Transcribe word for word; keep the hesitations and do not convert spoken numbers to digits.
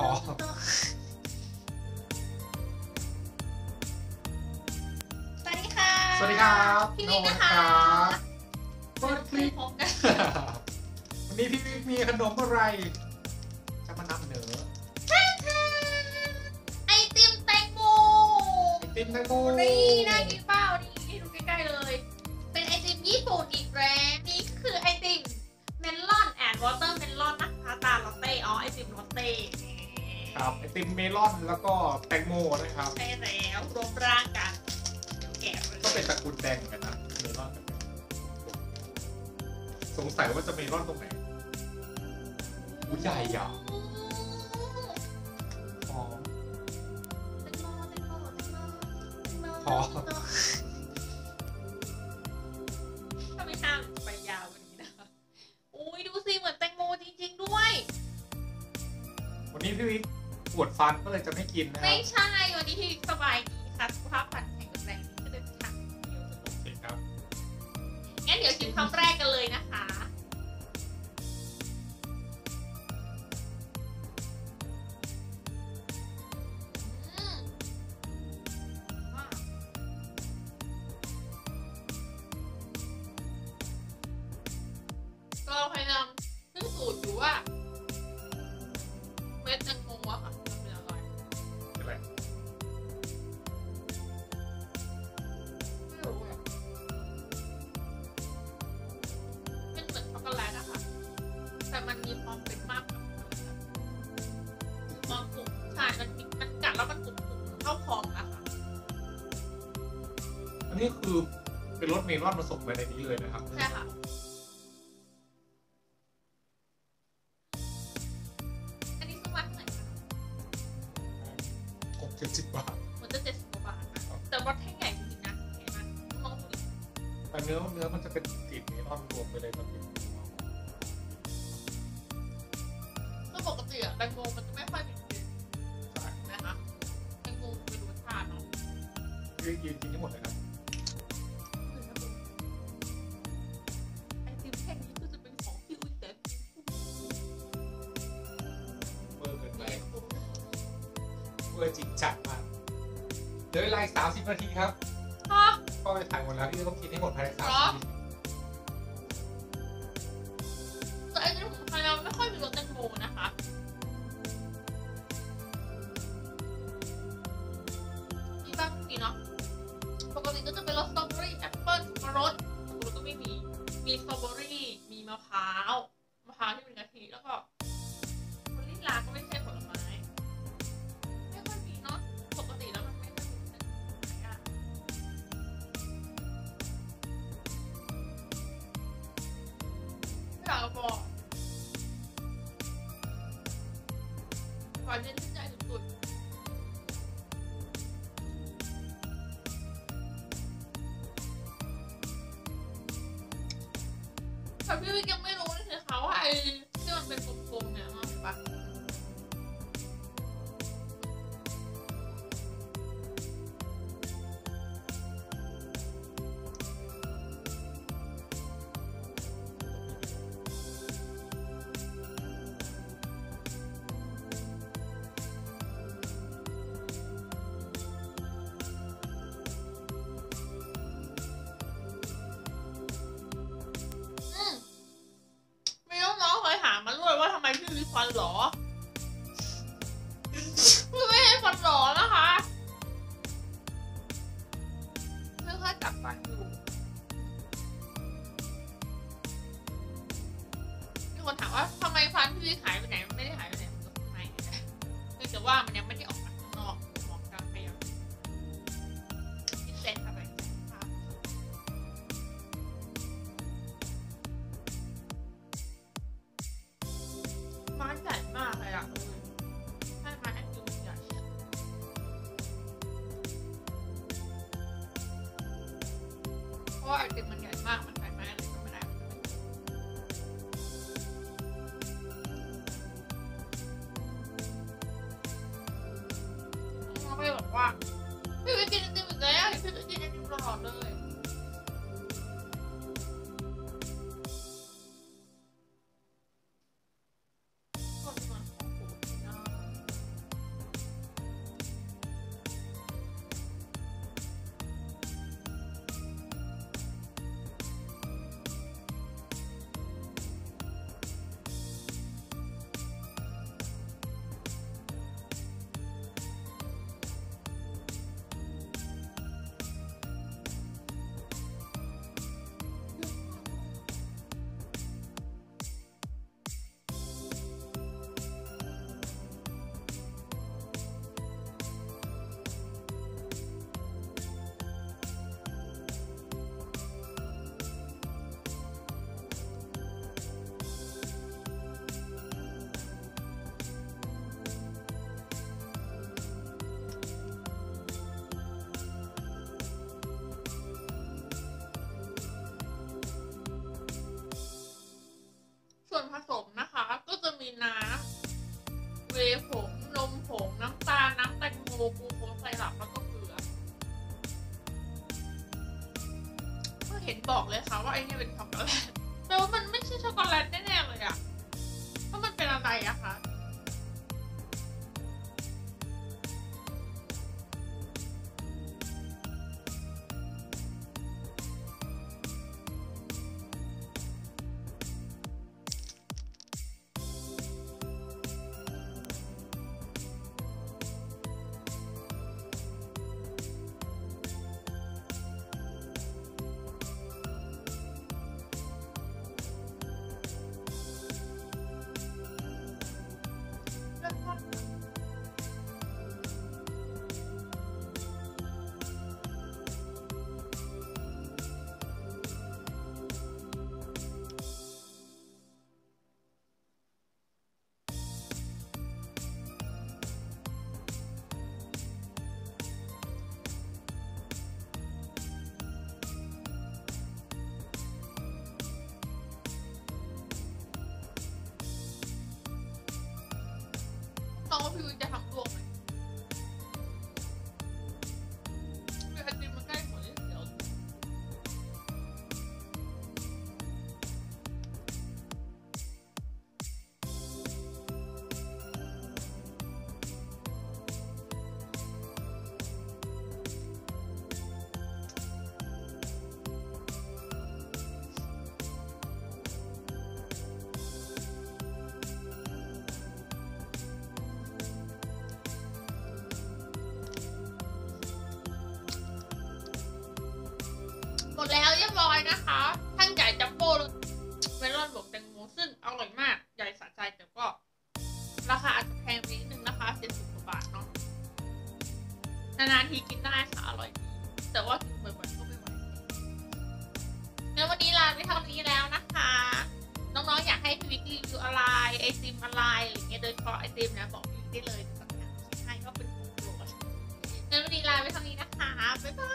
อสวัสดีค่ะสวัสดีครับพี่วิกนะคะเปิดคลิปพบกันวันนี้พี่วิกมีขนมอะไรจะมานำเหนอไอติมแตงโมไอติมแตงโมนี่น่ากินเปล่านี่ให้ดูใกล้ๆเลยเป็นไอติมญี่ปุ่นอีกแบรนด์นี่คือไอติมเมลอนแอนด์วอเตอร์เมลอนนะคะตาลอตเต้อ๋อไอติมลอตเต้ครับไอติมเมลอนแล้วก็แตงโมนะครับใช่แล้วรวมร่างกันแกะก็เป็นตระกูลแดงกันนะเมลอนสงสัยว่าจะเมลอนตรงไหนอู้ใหญ่อ่ะหอมหอมถ้าไม่ช่างไปยาวกว่านี้นะคะอุ้ยดูสิเหมือนแตงโมจริงๆด้วยวันนี้พี่วิกปวดฟันก็เลยจะไม่กินนะครับไม่ใช่วันนี้พี่วิกสบายดีค่ะสุขภาพฟันแข็งแรงก็เลยทานเดียวจะตกโอเคครับงั้นเดี๋ยวชิมคำแรกกันเลยนะคะก็พยายามซึ่งสูตรอยู่ว่าเม็ดแตงโมอะค่ะมันเป็นอะไรเป็นไรไม่รู้อะเป็นเหมือนช็อกโกแลตอะค่ะแต่มันมีความเป็นมากกว่าความกรุบใช่มันมีมันกัดแล้วมันกรุบกรุบเข้าคออะค่ะอันนี้คือเป็นรสเมลอนผสมไปในนี้เลยนะครับใช่ค่ะอันนี้ซื้อมาเท่าไหร่คะหกเจ็ดสิบบาทมันจะเจ็ดสิบกว่าบาทนะแต่ว่าแท่งใหญ่จริงๆนะเห็นไหมลองดูดิแต่เนื้อเนื้อมันจะเป็นกลิ่นเมลอนรวมไปเลยแบบนี้ก็ปกติอะแตงโมมันจะไม่ค่อยมีกลิ่นนะคะแตงโมเป็นรสชาติเนาะยืนยืนกินทั้งหมดเลยครับไอติมแท่งนี้ก็จะเป็นของพี่อุ้ยแต่เบอร์เกินไปเบอร์จริงจังมากเหลือเวลาอีกสามสิบนาทีครับฮะก็ไปถ่ายหมดแล้วที่ต้องกินให้หมดภายในสามสิบนาทีแต่ไอติมของไทยเราไม่ค่อยมีรสแตงโมนะคะมีบ้างมีเนาะปกติก็จะเป็นรสสตรอเบอรี่แอปเปิ้ลสับปะรดสับปะรดก็ไม่มีมีสตรอเบอรี่มีมะพร้าวมะพร้าวที่เป็นกะทิแล้วก็วานิลลาก็ไม่ใช่ผลไม้ไม่ค่อยมีเนาะปกติแล้วมันไม่ค่อยมีแต่ไม่อยากจะบอกหวานเย็นชื่นใจสุดๆแต่พี่วิกยังไม่รู้เลยนะคะว่าไอ้ที่มันเป็นกลมๆเนี่ยมันปะมีน้องๆเคยถามมาด้วยว่าทำไมพี่มีฟันหรอพี่ไม่ให้ฟันหรอนะคะไม่ค่อยจับฟันอยู่มีคนถามว่าทำไมฟันพี่หายไปไหนมันไม่ได้หายไปไหนมันอยู่ข้างในเนื่องจากว่ามันยังไม่ได้ออกมาข้างนอกมองกลางไปยังพิเศษอะไรไม้ใหญ่มากเลยอ่ะใช่ไม้แอนดูใหญ่เพราะว่าไอติมมันใหญ่มากมันใส่ไม้อะไรก็ไม่ได้เขาไปบอกว่าพี่ไปกินไอติมอีกแล้วพี่ไปกินไอติมตลอดเลยก็เป็นของโปรดนะไอ้นี่เป็นช็อกโกแลตแปลว่ามันไม่ใช่ช็อกโกแลตแน่ๆเลยอะเพราะมันเป็นอะไรอะคะน้องว่าพี่วิวจะทำดวงไหมคือไอติมมันใกล้หมดแล้วเดี๋ยวหมดแล้วเรียบร้อยนะคะท่านใหญ่จัมโบ้เมลอนบวกแตงโมซึ่งอร่อยมากใหญ่สะใจแต่ก็ราคาอาจจะแพงไปนิดนึงนะคะเจ็ดสิบกว่าบาทเนาะนานๆทีกินได้ค่ะอร่อยดีแต่ว่ากินบ่อยๆก็ไม่ไหวงั้นวันนี้ลาไปเท่านี้แล้วนะคะน้องๆอยากให้พี่วิกรีวิวอะไรไอติมอะไรอะไรเงี้ยโดยเฉพาะไอติมนะบอกพี่ได้เลยจะสั่งให้ก็เป็นของโปรดงั้นวันนี้ลาไปเท่านี้นะคะบ๊ายบาย